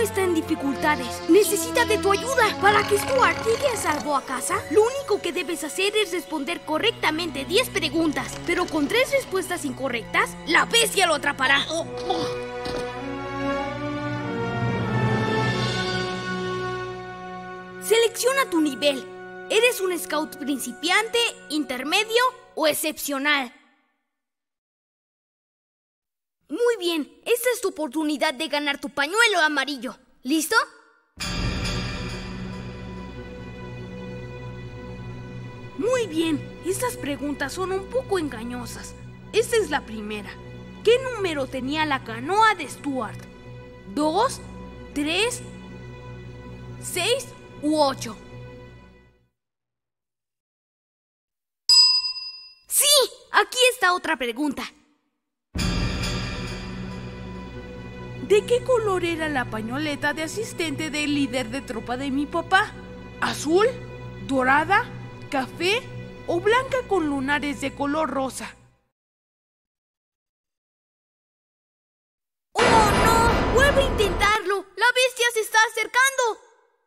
está en dificultades. Necesita de tu ayuda. Para que Stuart llegue a salvo a casa, lo único que debes hacer es responder correctamente 10 preguntas. Pero con 3 respuestas incorrectas, la bestia lo atrapará. Selecciona tu nivel. ¿Eres un scout principiante, intermedio o excepcional? Muy bien, esta es tu oportunidad de ganar tu pañuelo amarillo. ¿Listo? Muy bien, estas preguntas son un poco engañosas. Esta es la primera. ¿Qué número tenía la canoa de Stuart? ¿2, 3, 6 u 8? ¡Sí! Aquí está otra pregunta. ¿De qué color era la pañoleta de asistente del líder de tropa de mi papá? ¿Azul, dorada, café o blanca con lunares de color rosa? ¡Oh, no! ¡Vuelve a intentarlo! ¡La bestia se está acercando!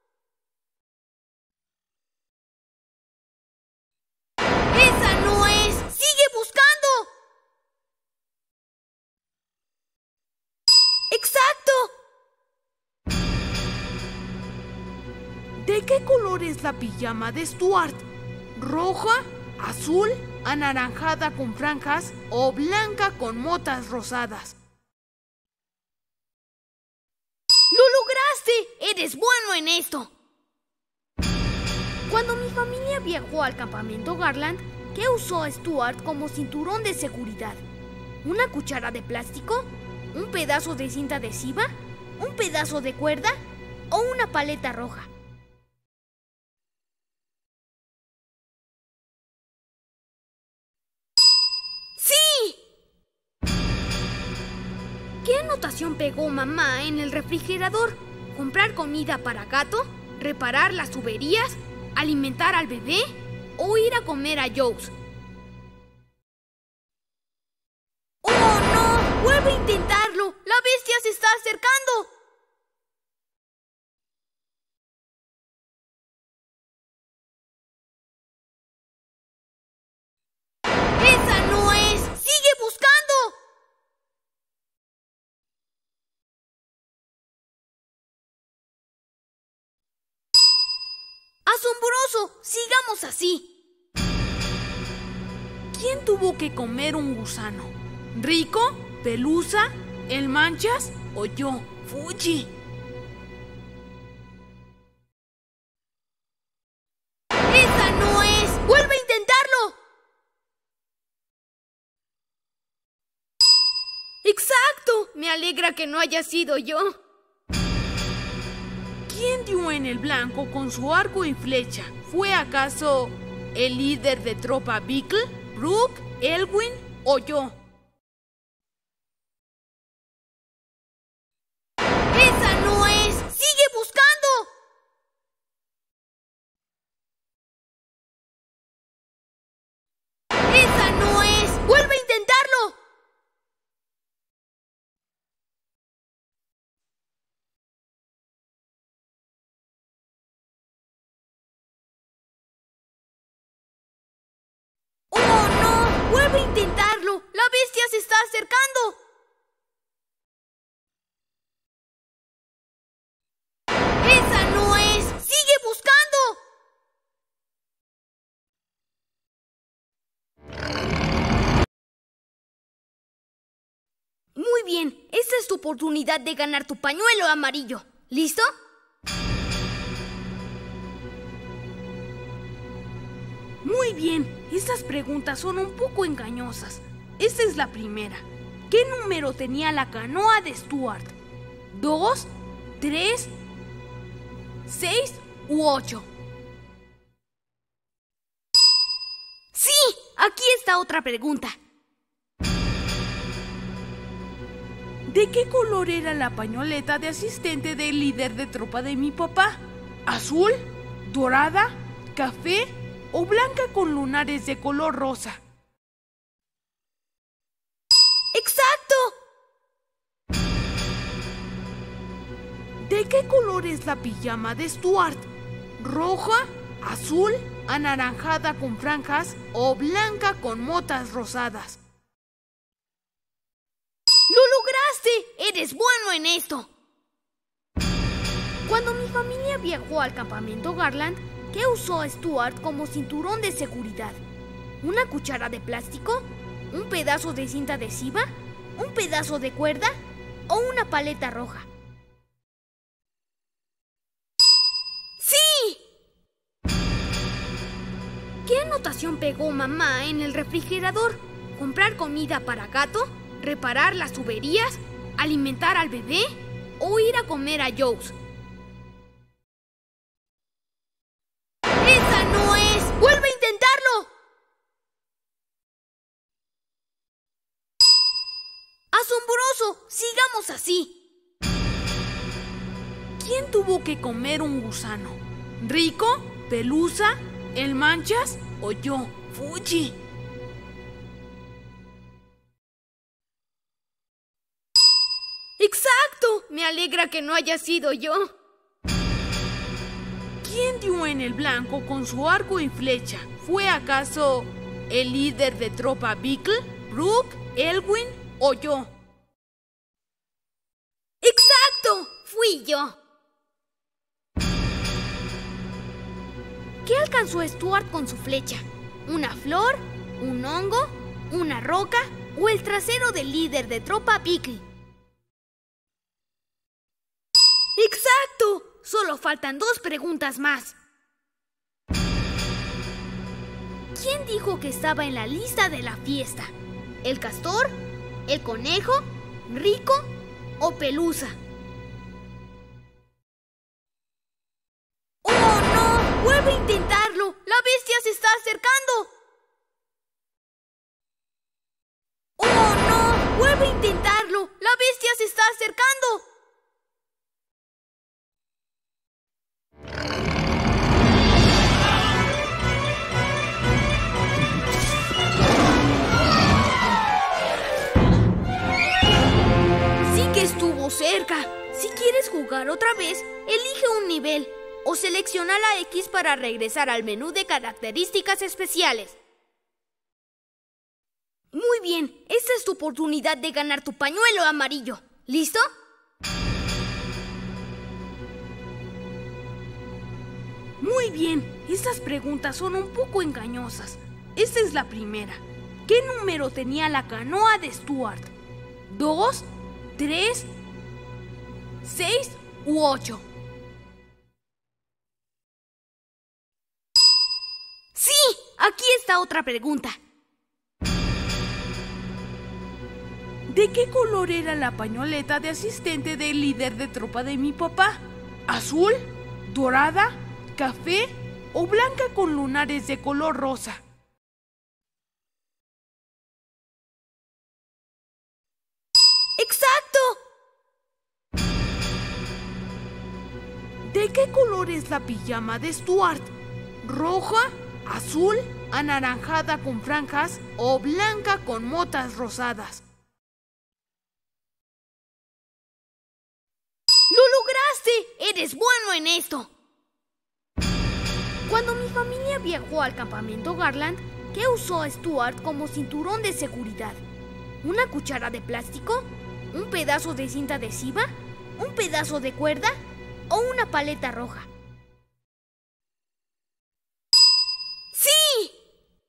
¡Esa no es! ¡Sigue buscando! ¡Exacto! ¿De qué color es la pijama de Stuart? ¿Roja, azul, anaranjada con franjas o blanca con motas rosadas? ¡Lo lograste! ¡Eres bueno en esto! Cuando mi familia viajó al campamento Garland, ¿qué usó Stuart como cinturón de seguridad? ¿Una cuchara de plástico? ¿Un pedazo de cinta adhesiva? ¿Un pedazo de cuerda? ¿O una paleta roja? ¡Sí! ¿Qué anotación pegó mamá en el refrigerador? ¿Comprar comida para gato? ¿Reparar las tuberías? ¿Alimentar al bebé? ¿O ir a comer a Joe's? ¡Oh, no! ¡Vuelve a intentarlo! ¡La bestia se está acercando! ¡Esa no es! ¡Sigue buscando! ¡Asombroso! ¡Sigamos así! ¿Quién tuvo que comer un gusano? ¿Rico? ¿Pelusa? ¿El Manchas? ¿O yo? ¡Fuji! ¡Esa no es! ¡Vuelve a intentarlo! ¡Exacto! Me alegra que no haya sido yo. ¿Quién dio en el blanco con su arco y flecha? ¿Fue acaso el líder de tropa Bickle, Brooke, Elwin o yo? ¡Esa no es! ¡Sigue buscando! ¡Esa no es! ¡Vuelve a intentarlo! ¡Oh, no! ¡Vuelve a intentarlo! ¡La bestia se está acercando! ¡Esa no es! ¡Sigue buscando! Muy bien, esta es tu oportunidad de ganar tu pañuelo amarillo. ¿Listo? Muy bien, estas preguntas son un poco engañosas. Esta es la primera. ¿Qué número tenía la canoa de Stuart? ¿2, 3, 6 u 8? ¡Sí! Aquí está otra pregunta. ¿De qué color era la pañoleta de asistente del líder de tropa de mi papá? ¿Azul, dorada, café o blanca con lunares de color rosa? ¡Exacto! ¿De qué color es la pijama de Stuart? ¿Roja, azul, anaranjada con franjas o blanca con motas rosadas? ¡Lo lograste! ¡Eres bueno en esto! Cuando mi familia viajó al campamento Garland, ¿qué usó Stuart como cinturón de seguridad? ¿Una cuchara de plástico? ¿Un pedazo de cinta adhesiva? ¿Un pedazo de cuerda? ¿O una paleta roja? ¡Sí! ¿Qué anotación pegó mamá en el refrigerador? ¿Comprar comida para gato? ¿Reparar las tuberías? ¿Alimentar al bebé? ¿O ir a comer a Joe's? ¡Esa no es! ¡Vuelve a intentarlo! ¡Asombroso! ¡Sigamos así! ¿Quién tuvo que comer un gusano? ¿Rico? ¿Pelusa? ¿El Manchas? ¿O yo? ¡Fuji! ¡Exacto! Me alegra que no haya sido yo. ¿Quién dio en el blanco con su arco y flecha? ¿Fue acaso el líder de tropa Bickle, Brooke, Elwin o yo? ¡Exacto! Fui yo. ¿Qué alcanzó Stuart con su flecha? ¿Una flor? ¿Un hongo? ¿Una roca? ¿O el trasero del líder de tropa Bickle? ¡Exacto! Solo faltan 2 preguntas más. ¿Quién dijo que estaba en la lista de la fiesta? ¿El castor? ¿El conejo? ¿Rico? ¿O Pelusa? ¡Oh, no! ¡Vuelve a intentarlo! ¡La bestia se está acercando! ¡Oh, no! ¡Vuelve a intentarlo! ¡La bestia se está acercando! Cerca. Si quieres jugar otra vez, elige un nivel o selecciona la X para regresar al menú de características especiales. Muy bien, esta es tu oportunidad de ganar tu pañuelo amarillo. ¿Listo? Muy bien, estas preguntas son un poco engañosas. Esta es la primera. ¿Qué número tenía la canoa de Stuart? ¿2, 3, 6 u 8? ¡Sí! Aquí está otra pregunta. ¿De qué color era la pañoleta de asistente del líder de tropa de mi papá? ¿Azul? ¿Dorada? ¿Café? ¿O blanca con lunares de color rosa? ¡Exacto! ¿De qué color es la pijama de Stuart? ¿Roja, azul, anaranjada con franjas o blanca con motas rosadas? ¡Lo lograste! ¡Eres bueno en esto! Cuando mi familia viajó al campamento Garland, ¿qué usó Stuart como cinturón de seguridad? ¿Una cuchara de plástico? ¿Un pedazo de cinta adhesiva? ¿Un pedazo de cuerda? ¿O una paleta roja? ¡Sí!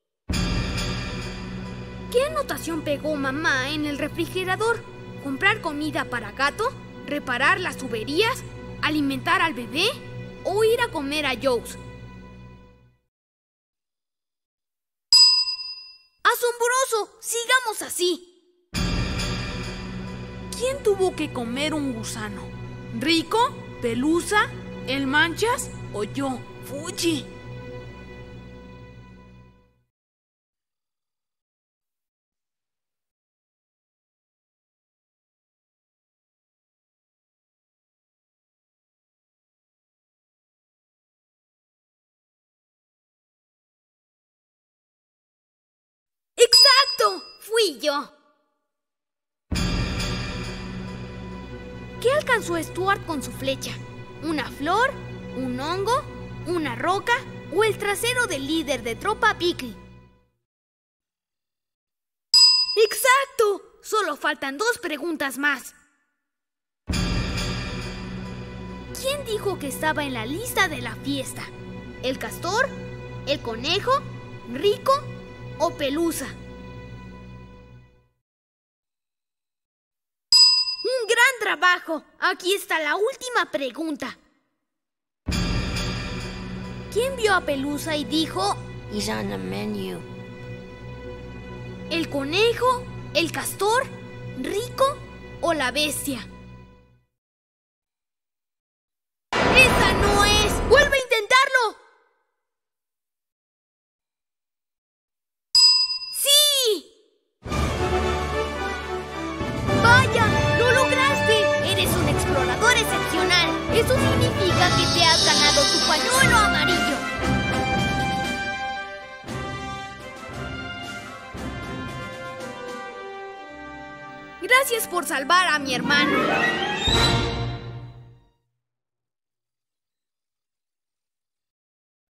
¿Qué anotación pegó mamá en el refrigerador? ¿Comprar comida para gato? ¿Reparar las tuberías? ¿Alimentar al bebé? ¿O ir a comer a Joe's? ¡Asombroso! ¡Sigamos así! ¿Quién tuvo que comer un gusano? ¿Rico? ¿Pelusa? ¿El Manchas? ¿O yo? ¡Fuji! ¡Exacto! Fui yo. ¿Qué alcanzó Stuart con su flecha? ¿Una flor? ¿Un hongo? ¿Una roca? ¿O el trasero del líder de tropa Picri? ¡Exacto! Solo faltan 2 preguntas más. ¿Quién dijo que estaba en la lista de la fiesta? ¿El castor? ¿El conejo? ¿Rico? ¿O Pelusa? ¡Un gran trabajo! Aquí está la última pregunta. ¿Quién vio a Pelusa y dijo: He's on the menu? ¿el conejo? ¿El castor? ¿Rico? ¿O la bestia? ¡Esa no es! ¡Vuelve a intentarlo! ¡Sí! ¡Vaya! ¡Lo lograste! Eres un explorador excepcional. Eso significa que te has ganado tu pañuelo amarillo. Gracias por salvar a mi hermano.